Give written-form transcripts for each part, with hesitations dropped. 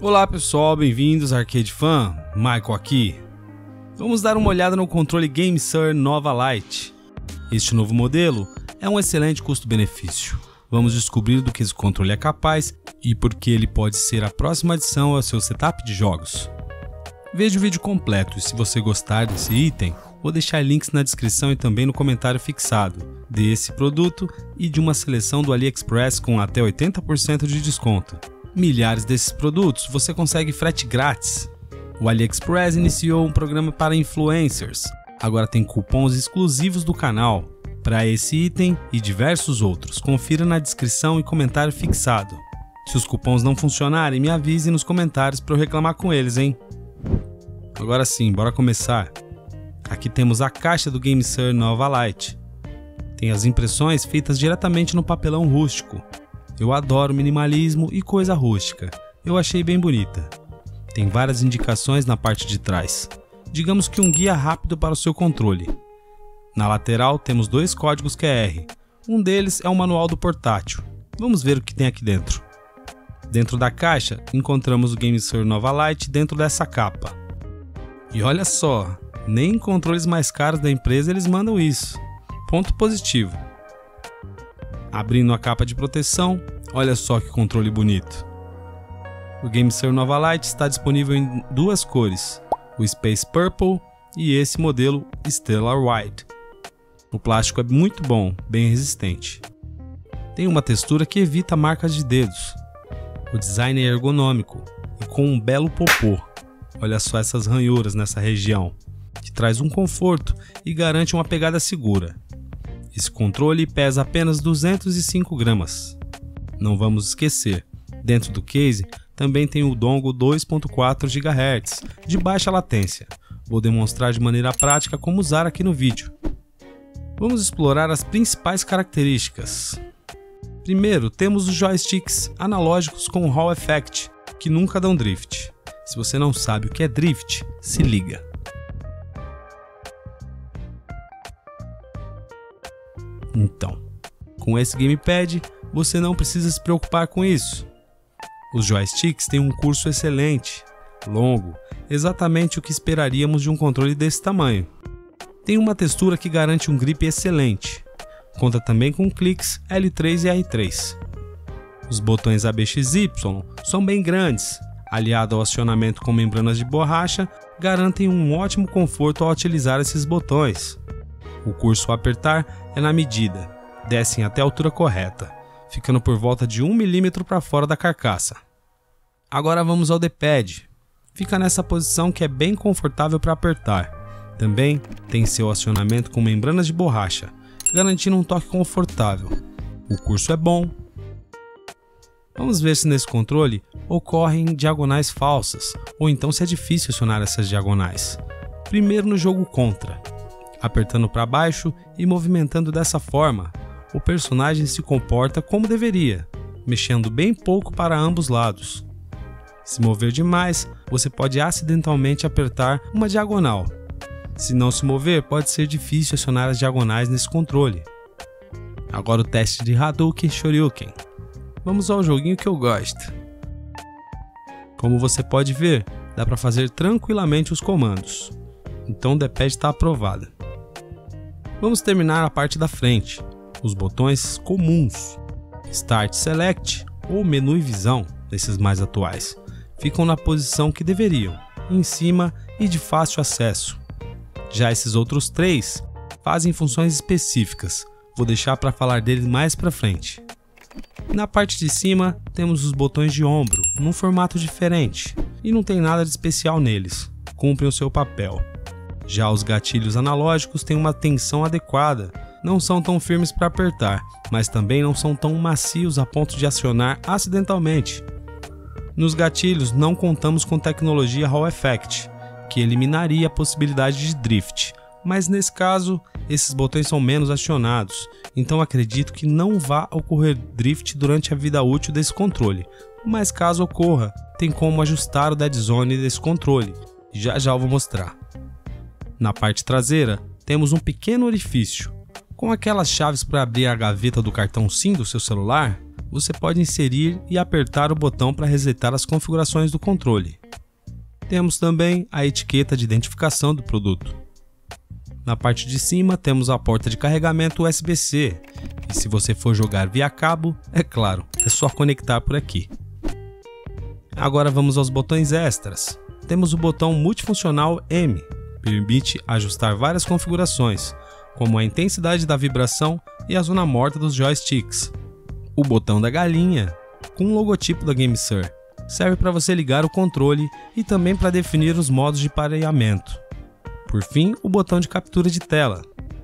Olá pessoal, bem-vindos a Arcade Fan, Michael aqui. Vamos dar uma olhada no controle GameSir Nova Lite. Este novo modelo é um excelente custo-benefício. Vamos descobrir do que esse controle é capaz e por que ele pode ser a próxima adição ao seu setup de jogos. Veja o vídeo completo e se você gostar desse item, vou deixar links na descrição e também no comentário fixado desse produto e de uma seleção do AliExpress com até 80% de desconto. Milhares desses produtos você consegue frete grátis. O AliExpress iniciou um programa para influencers. Agora tem cupons exclusivos do canal para esse item e diversos outros. Confira na descrição e comentário fixado. Se os cupons não funcionarem, me avise nos comentários para eu reclamar com eles, hein? Agora sim, bora começar. Aqui temos a caixa do GameSir Nova Lite. Tem as impressões feitas diretamente no papelão rústico. Eu adoro minimalismo e coisa rústica. Eu achei bem bonita. Tem várias indicações na parte de trás. Digamos que um guia rápido para o seu controle. Na lateral temos dois códigos QR. Um deles é o manual do portátil. Vamos ver o que tem aqui dentro. Dentro da caixa encontramos o GameSir Nova Lite dentro dessa capa. E olha só, nem em controles mais caros da empresa eles mandam isso. Ponto positivo. Abrindo a capa de proteção, olha só que controle bonito. O GameSir Nova Lite está disponível em duas cores, o Space Purple e esse modelo Stellar White. O plástico é muito bom, bem resistente. Tem uma textura que evita marcas de dedos. O design é ergonômico e com um belo popô. Olha só essas ranhuras nessa região, que traz um conforto e garante uma pegada segura. Esse controle pesa apenas 205 gramas. Não vamos esquecer, dentro do case também tem o dongle 2.4 GHz de baixa latência. Vou demonstrar de maneira prática como usar aqui no vídeo. Vamos explorar as principais características. Primeiro, temos os joysticks analógicos com Hall Effect, que nunca dão drift. Se você não sabe o que é drift, se liga. Então, com esse gamepad, você não precisa se preocupar com isso. Os joysticks têm um curso excelente, longo, exatamente o que esperaríamos de um controle desse tamanho. Tem uma textura que garante um grip excelente. Conta também com cliques L3 e R3. Os botões ABXY são bem grandes, aliado ao acionamento com membranas de borracha, garantem um ótimo conforto ao utilizar esses botões. O curso ao apertar é na medida, descem até a altura correta, ficando por volta de 1 mm para fora da carcaça. Agora vamos ao D-pad. Fica nessa posição que é bem confortável para apertar. Também tem seu acionamento com membranas de borracha, garantindo um toque confortável. O curso é bom. Vamos ver se nesse controle ocorrem diagonais falsas, ou então se é difícil acionar essas diagonais. Primeiro no jogo Contra. Apertando para baixo e movimentando dessa forma, o personagem se comporta como deveria, mexendo bem pouco para ambos lados. Se mover demais, você pode acidentalmente apertar uma diagonal. Se não se mover, pode ser difícil acionar as diagonais nesse controle. Agora o teste de Hadouken Shoryuken. Vamos ao joguinho que eu gosto. Como você pode ver, dá para fazer tranquilamente os comandos. Então o D-pad está aprovado. Vamos terminar a parte da frente, os botões comuns, Start Select ou Menu e Visão, desses mais atuais, ficam na posição que deveriam, em cima e de fácil acesso. Já esses outros três fazem funções específicas, vou deixar para falar deles mais para frente. Na parte de cima temos os botões de ombro, num formato diferente, e não tem nada de especial neles, cumprem o seu papel. Já os gatilhos analógicos têm uma tensão adequada, não são tão firmes para apertar, mas também não são tão macios a ponto de acionar acidentalmente. Nos gatilhos não contamos com tecnologia Hall Effect, que eliminaria a possibilidade de drift, mas nesse caso esses botões são menos acionados, então acredito que não vá ocorrer drift durante a vida útil desse controle, mas caso ocorra, tem como ajustar o dead zone desse controle, já já eu vou mostrar. Na parte traseira, temos um pequeno orifício. Com aquelas chaves para abrir a gaveta do cartão SIM do seu celular, você pode inserir e apertar o botão para resetar as configurações do controle. Temos também a etiqueta de identificação do produto. Na parte de cima temos a porta de carregamento USB-C, e se você for jogar via cabo, é claro, é só conectar por aqui. Agora vamos aos botões extras. Temos o botão multifuncional M, permite ajustar várias configurações, como a intensidade da vibração e a zona morta dos joysticks. O botão da galinha, com o logotipo da GameSir, serve para você ligar o controle e também para definir os modos de pareamento. Por fim, o botão de captura de tela.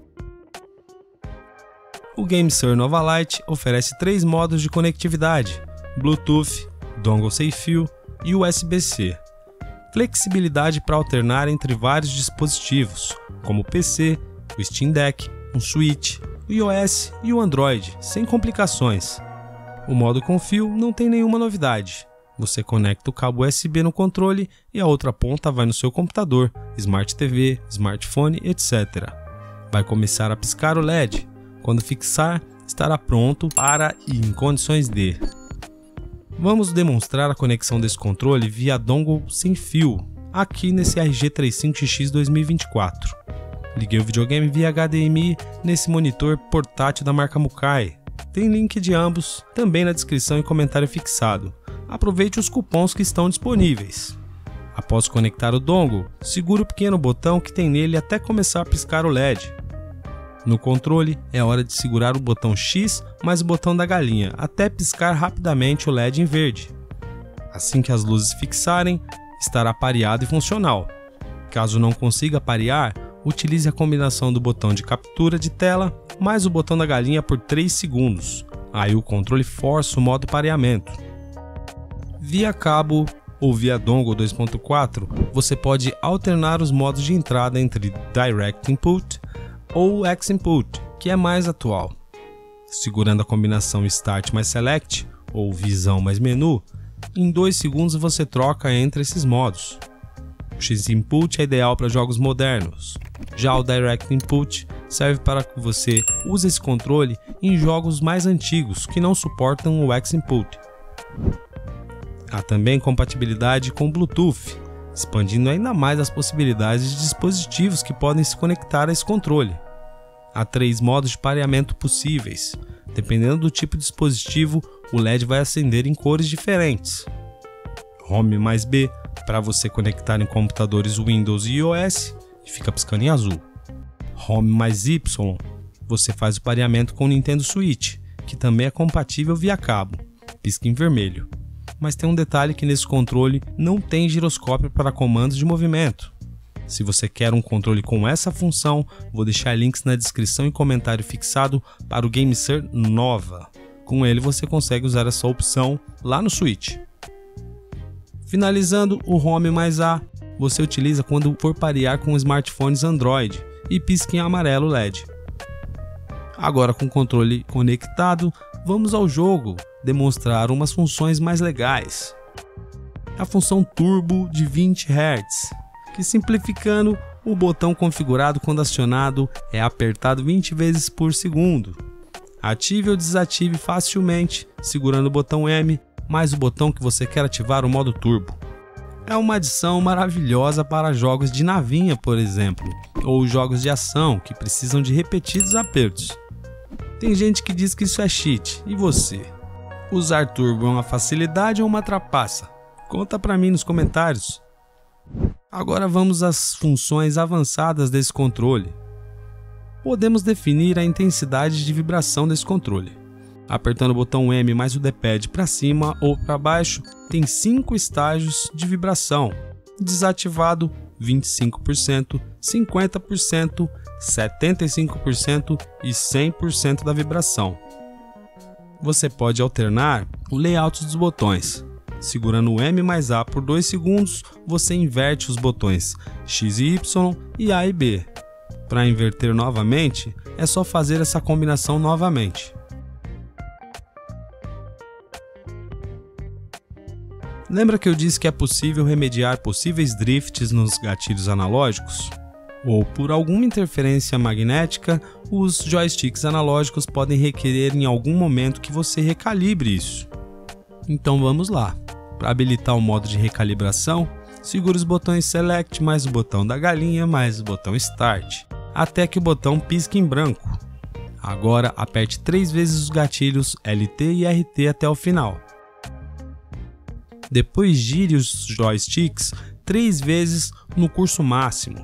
O GameSir Nova Lite oferece 3 modos de conectividade: Bluetooth, dongle sem fio e USB-C. Flexibilidade para alternar entre vários dispositivos, como o PC, o Steam Deck, um Switch, o iOS e o Android, sem complicações. O modo com fio não tem nenhuma novidade. Você conecta o cabo USB no controle e a outra ponta vai no seu computador, Smart TV, smartphone, etc. Vai começar a piscar o LED. Quando fixar, estará pronto para e em condições de. Vamos demonstrar a conexão desse controle via dongle sem fio, aqui nesse RG35XX 2024. Liguei o videogame via HDMI nesse monitor portátil da marca Mukai. Tem link de ambos também na descrição e comentário fixado. Aproveite os cupons que estão disponíveis. Após conectar o dongle, segure o pequeno botão que tem nele até começar a piscar o LED. No controle, é hora de segurar o botão X mais o botão da galinha até piscar rapidamente o LED em verde. Assim que as luzes fixarem, estará pareado e funcional. Caso não consiga parear, utilize a combinação do botão de captura de tela mais o botão da galinha por 3 segundos. Aí o controle força o modo pareamento. Via cabo ou via dongle 2.4, você pode alternar os modos de entrada entre Direct Input ou X-Input, que é mais atual. Segurando a combinação Start mais Select ou Visão mais Menu, em 2 segundos você troca entre esses modos. O X-Input é ideal para jogos modernos. Já o Direct Input serve para que você use esse controle em jogos mais antigos que não suportam o X-Input. Há também compatibilidade com Bluetooth, expandindo ainda mais as possibilidades de dispositivos que podem se conectar a esse controle. Há 3 modos de pareamento possíveis. Dependendo do tipo de dispositivo, o LED vai acender em cores diferentes. Home mais B, para você conectar em computadores Windows e iOS, e fica piscando em azul. Home mais Y, você faz o pareamento com o Nintendo Switch, que também é compatível via cabo, pisca em vermelho. Mas tem um detalhe que nesse controle não tem giroscópio para comandos de movimento. Se você quer um controle com essa função, vou deixar links na descrição e comentário fixado para o GameSir Nova. Com ele você consegue usar essa opção lá no Switch. Finalizando, o Home mais A você utiliza quando for parear com smartphones Android e pisca em amarelo LED. Agora com o controle conectado, vamos ao jogo demonstrar umas funções mais legais. A função Turbo de 20 Hz, que simplificando, o botão configurado quando acionado é apertado 20 vezes por segundo. Ative ou desative facilmente, segurando o botão M, mais o botão que você quer ativar o modo Turbo. É uma adição maravilhosa para jogos de navinha, por exemplo, ou jogos de ação que precisam de repetidos apertos. Tem gente que diz que isso é cheat, e você? Usar Turbo é uma facilidade ou uma trapaça? Conta pra mim nos comentários. Agora vamos às funções avançadas desse controle. Podemos definir a intensidade de vibração desse controle. Apertando o botão M mais o D-pad para cima ou para baixo, tem 5 estágios de vibração. Desativado, 25%, 50%, 75% e 100% da vibração. Você pode alternar o layout dos botões. Segurando o M mais A por 2 segundos, você inverte os botões X e Y e A e B. Para inverter novamente, é só fazer essa combinação novamente. Lembra que eu disse que é possível remediar possíveis drifts nos gatilhos analógicos? ou por alguma interferência magnética, os joysticks analógicos podem requerer em algum momento que você recalibre isso. Então vamos lá. Para habilitar o modo de recalibração, segure os botões Select mais o botão da galinha mais o botão Start, até que o botão pisque em branco. Agora aperte 3 vezes os gatilhos LT e RT até o final. Depois gire os joysticks 3 vezes no curso máximo.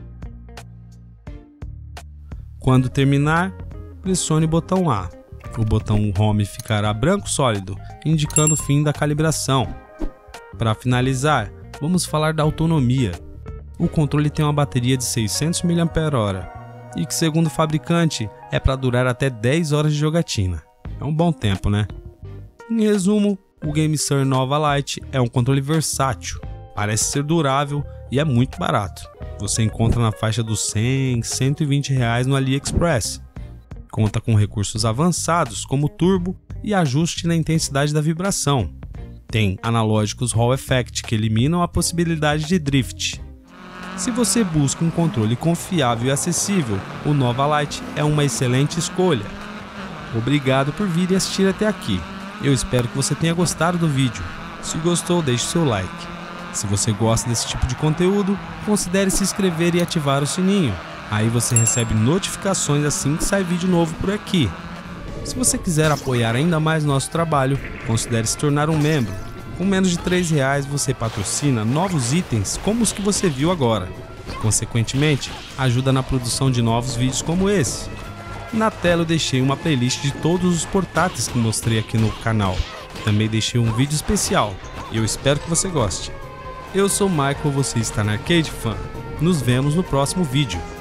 Quando terminar, pressione o botão A. O botão Home ficará branco sólido, indicando o fim da calibração. Para finalizar, vamos falar da autonomia. O controle tem uma bateria de 600 mAh e que, segundo o fabricante, é para durar até 10 horas de jogatina. É um bom tempo, né? Em resumo, o GameSir Nova Lite é um controle versátil, parece ser durável e é muito barato. Você encontra na faixa dos 100, 120 reais no AliExpress. Conta com recursos avançados como turbo e ajuste na intensidade da vibração. Tem analógicos Hall Effect que eliminam a possibilidade de drift. Se você busca um controle confiável e acessível, o Nova Lite é uma excelente escolha. Obrigado por vir e assistir até aqui. Eu espero que você tenha gostado do vídeo. Se gostou, deixe seu like. Se você gosta desse tipo de conteúdo, considere se inscrever e ativar o sininho. Aí você recebe notificações assim que sai vídeo novo por aqui. Se você quiser apoiar ainda mais nosso trabalho, considere se tornar um membro. Com menos de R$3 você patrocina novos itens como os que você viu agora. Consequentemente, ajuda na produção de novos vídeos como esse. Na tela eu deixei uma playlist de todos os portáteis que mostrei aqui no canal. Também deixei um vídeo especial e eu espero que você goste. Eu sou o Michael, você está na Arcade Fan. Nos vemos no próximo vídeo.